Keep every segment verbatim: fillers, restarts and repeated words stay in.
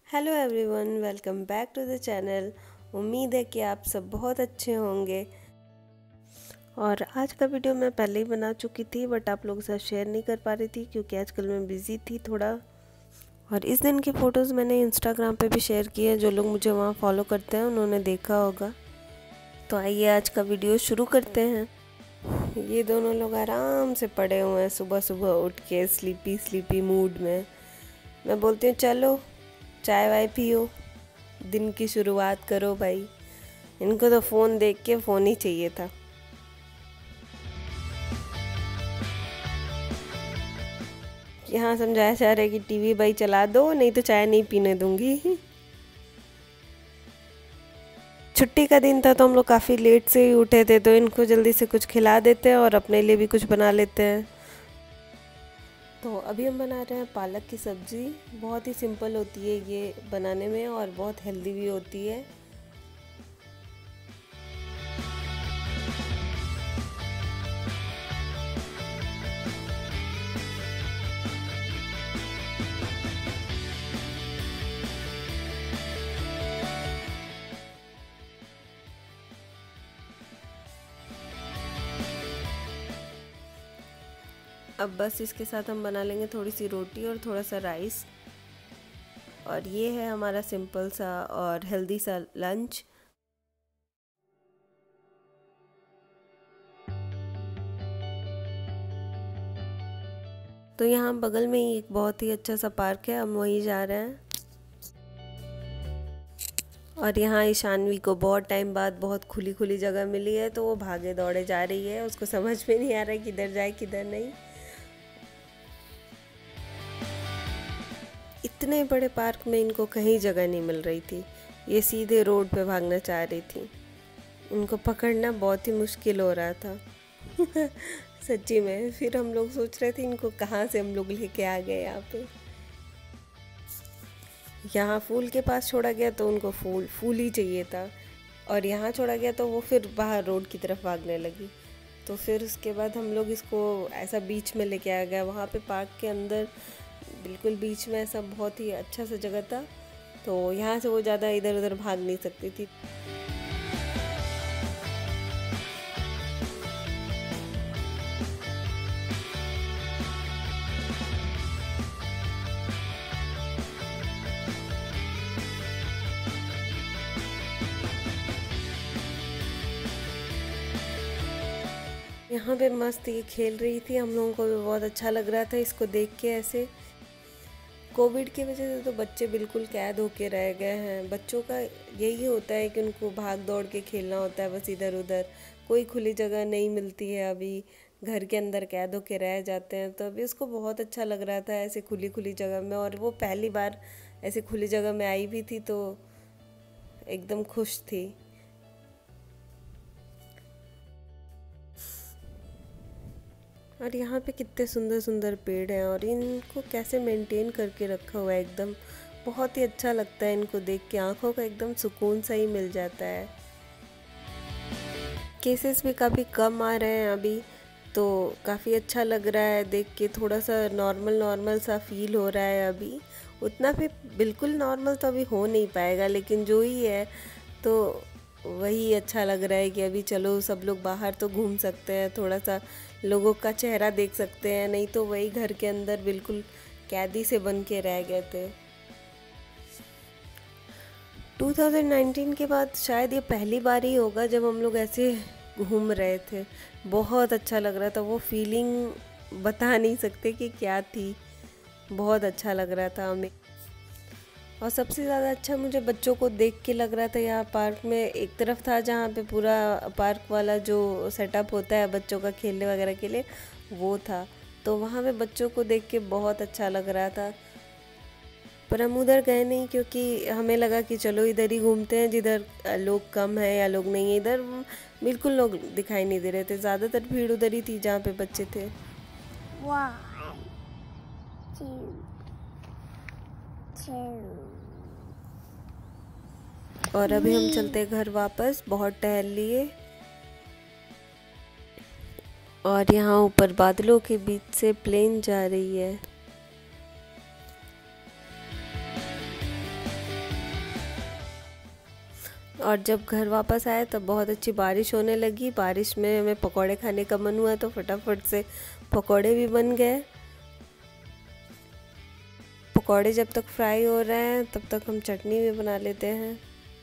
Hello everyone, welcome back to the channel. उम्मीद है कि आप सब बहुत अच्छे होंगे। और आज का वीडियो मैं पहले ही बना चुकी थी, बट आप लोगों के साथ शेयर नहीं कर पा रही थी क्योंकि आजकल मैं बिज़ी थी थोड़ा। और इस दिन की फ़ोटोज़ मैंने इंस्टाग्राम पे भी शेयर की है। जो लोग मुझे वहाँ फॉलो करते हैं उन्होंने देखा होगा। तो आइए आज का वीडियो शुरू करते हैं। ये दोनों लोग आराम से पड़े हुए हैं सुबह सुबह उठ के, स्लीपी स्लीपी मूड में। मैं बोलती हूँ चलो चाय वाय पियो, दिन की शुरुआत करो भाई। इनको तो फ़ोन देख के फ़ोन ही चाहिए था। यहाँ समझाया जा रहा है कि टीवी भाई चला दो, नहीं तो चाय नहीं पीने दूंगी। छुट्टी का दिन था तो हम लोग काफ़ी लेट से ही उठे थे, तो इनको जल्दी से कुछ खिला देते हैं और अपने लिए भी कुछ बना लेते हैं। तो अभी हम बना रहे हैं पालक की सब्ज़ी। बहुत ही सिंपल होती है ये बनाने में और बहुत हेल्दी भी होती है। अब बस इसके साथ हम बना लेंगे थोड़ी सी रोटी और थोड़ा सा राइस। और ये है हमारा सिंपल सा और हेल्दी सा लंच। तो यहाँ बगल में ही एक बहुत ही अच्छा सा पार्क है, हम वहीं जा रहे हैं। और यहाँ ईशानवी को बहुत टाइम बाद बहुत खुली खुली जगह मिली है, तो वो भागे दौड़े जा रही है। उसको समझ में नहीं आ रहा है किधर जाए किधर नहीं। इतने बड़े पार्क में इनको कहीं जगह नहीं मिल रही थी। ये सीधे रोड पे भागना चाह रही थी। इनको पकड़ना बहुत ही मुश्किल हो रहा था। सच्ची में। फिर हम लोग सोच रहे थे इनको कहाँ से हम लोग लेके आ गए यहाँ पे। यहाँ फूल के पास छोड़ा गया तो उनको फूल फूल ही चाहिए था, और यहाँ छोड़ा गया तो वो फिर बाहर रोड की तरफ भागने लगी। तो फिर उसके बाद हम लोग इसको ऐसा बीच में लेके आ गया। वहाँ पे पार्क के अंदर बिल्कुल बीच में ऐसा बहुत ही अच्छा सा जगह था, तो यहाँ से वो ज़्यादा इधर उधर भाग नहीं सकती थी। यहाँ पे मस्त ये खेल रही थी, हम लोगों को भी बहुत अच्छा लग रहा था इसको देख के। ऐसे कोविड की वजह से तो बच्चे बिल्कुल कैद होके रह गए हैं। बच्चों का यही होता है कि उनको भाग दौड़ के खेलना होता है बस इधर उधर। कोई खुली जगह नहीं मिलती है, अभी घर के अंदर कैद होके रह जाते हैं। तो अभी उसको बहुत अच्छा लग रहा था ऐसे खुली खुली जगह में, और वो पहली बार ऐसे खुली जगह में आई भी थी तो एकदम खुश थी। और यहाँ पे कितने सुंदर सुंदर पेड़ हैं और इनको कैसे मेंटेन करके रखा हुआ है, एकदम बहुत ही अच्छा लगता है इनको देख के। आंखों का एकदम सुकून सा ही मिल जाता है। केसेस भी काफ़ी कम आ रहे हैं अभी, तो काफ़ी अच्छा लग रहा है देख के। थोड़ा सा नॉर्मल नॉर्मल सा फील हो रहा है अभी। उतना भी बिल्कुल नॉर्मल तो अभी हो नहीं पाएगा, लेकिन जो ही है तो वही अच्छा लग रहा है कि अभी चलो सब लोग बाहर तो घूम सकते हैं, थोड़ा सा लोगों का चेहरा देख सकते हैं। नहीं तो वही घर के अंदर बिल्कुल कैदी से बन के रह गए थे। दो हज़ार उन्नीस के बाद शायद ये पहली बार ही होगा जब हम लोग ऐसे घूम रहे थे। बहुत अच्छा लग रहा था, वो फीलिंग बता नहीं सकते कि क्या थी। बहुत अच्छा लग रहा था हमें। और सबसे ज़्यादा अच्छा मुझे बच्चों को देख के लग रहा था यहाँ पार्क में। एक तरफ था जहाँ पे पूरा पार्क वाला जो सेटअप होता है बच्चों का खेलने वगैरह के लिए, वो था। तो वहाँ पे बच्चों को देख के बहुत अच्छा लग रहा था। पर हम उधर गए नहीं क्योंकि हमें लगा कि चलो इधर ही घूमते हैं जिधर लोग कम हैं या लोग नहीं है। इधर बिल्कुल लोग दिखाई नहीं दे रहे थे, ज़्यादातर भीड़ उधर ही थी जहाँ पे बच्चे थे। One, two, two. और अभी हम चलते घर वापस, बहुत टहल लिए। और यहाँ ऊपर बादलों के बीच से प्लेन जा रही है। और जब घर वापस आए तब बहुत अच्छी बारिश होने लगी। बारिश में हमें पकोड़े खाने का मन हुआ तो फटाफट से पकोड़े भी बन गए। पकोड़े जब तक फ्राई हो रहे हैं तब तक हम चटनी भी बना लेते हैं।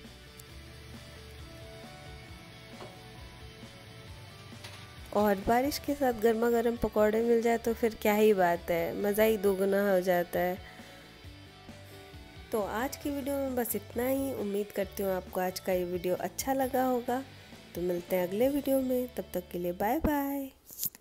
और बारिश के साथ गर्मा गर्म पकोड़े मिल जाए तो फिर क्या ही बात है, मज़ा ही दोगुना हो जाता है। तो आज की वीडियो में बस इतना ही। उम्मीद करती हूँ आपको आज का ये वीडियो अच्छा लगा होगा। तो मिलते हैं अगले वीडियो में, तब तक के लिए बाय बाय।